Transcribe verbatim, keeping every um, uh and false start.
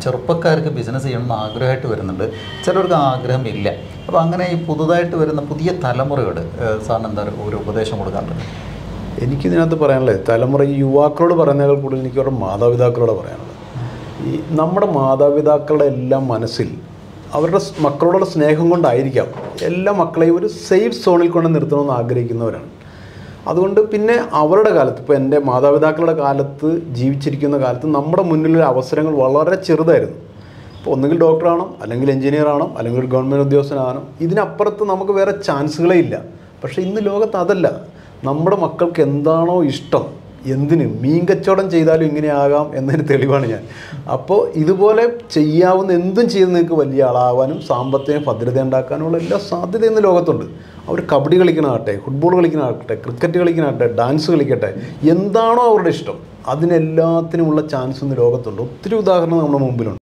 ചെറുപ്പക്കാർക്ക് ബിസിനസ് ചെയ്യണമെന്ന് ആഗ്രഹമായിട്ട് വരുന്നുണ്ട്, ചിലർക്ക് ആഗ്രഹമില്ല. അപ്പോൾ അങ്ങനെ ഈ പുതുതായിട്ട് വരുന്ന പുതിയ തലമുറയോട് സാറിന് എന്താ ഒരു ഉപദേശം കൊടുക്കാറുണ്ട്? എനിക്കിതിനകത്ത് പറയാനുള്ളത് തലമുറ ഈ യുവാക്കളോട് പറയുന്നതിനേക്കാൾ കൂടുതൽ എനിക്ക് അവരുടെ മാതാപിതാക്കളോട് പറയാനുള്ളത്. ഈ നമ്മുടെ മാതാപിതാക്കളുടെ എല്ലാം മനസ്സിൽ അവരുടെ മക്കളോടുള്ള സ്നേഹം കൊണ്ടായിരിക്കാം എല്ലാ മക്കളെയും ഒരു സേഫ് സോണിൽ കൊണ്ട് നിർത്തണമെന്ന് ആഗ്രഹിക്കുന്നവരാണ്. അതുകൊണ്ട് പിന്നെ അവരുടെ കാലത്ത്, ഇപ്പോൾ എൻ്റെ മാതാപിതാക്കളുടെ കാലത്ത് ജീവിച്ചിരിക്കുന്ന കാലത്ത് നമ്മുടെ മുന്നിലുള്ള അവസരങ്ങൾ വളരെ ചെറുതായിരുന്നു. ഇപ്പോൾ ഒന്നുകിൽ ഡോക്ടറാണോ, അല്ലെങ്കിൽ എഞ്ചിനീയർ ആണോ, അല്ലെങ്കിൽ ഒരു ഗവൺമെൻറ് ഉദ്യോഗസ്ഥനാണോ, ഇതിനപ്പുറത്ത് നമുക്ക് വേറെ ചാൻസുകളേ ഇല്ല. പക്ഷേ ഇന്ന് ലോകത്ത് അതല്ല. നമ്മുടെ മക്കൾക്ക് എന്താണോ ഇഷ്ടം, എന്തിന് മീൻ കച്ചവടം ചെയ്താലും ഇങ്ങനെയാകാം എന്നൊരു തെളിവാണ് ഞാൻ. അപ്പോൾ ഇതുപോലെ ചെയ്യാവുന്ന എന്തും ചെയ്ത് നിങ്ങൾക്ക് വലിയ ആളാവാനും സാമ്പത്തിക ഭദ്രത ഉണ്ടാക്കാനുള്ള എല്ലാ സാധ്യത ഇന്ന് ലോകത്തുണ്ട്. അവർ കബഡി കളിക്കണാകട്ടെ, ഫുട്ബോൾ കളിക്കണാകട്ടെ, ക്രിക്കറ്റ് കളിക്കണാകട്ടെ, ഡാൻസ് കളിക്കട്ടെ, എന്താണോ അവരുടെ ഇഷ്ടം അതിനെല്ലാത്തിനുമുള്ള ചാൻസ് ഇന്ന് ലോകത്തുണ്ട്. ഒത്തിരി ഉദാഹരണം നമ്മുടെ മുമ്പിലുണ്ട്.